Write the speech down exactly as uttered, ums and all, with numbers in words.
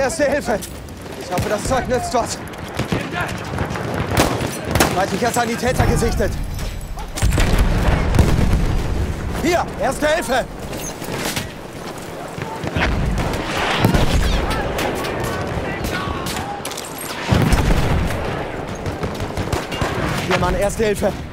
Erste Hilfe. Ich hoffe, das Zeug nützt was. Feindlicher Sanitäter gesichtet. Hier, Erste Hilfe. Hier, Mann, Erste Hilfe.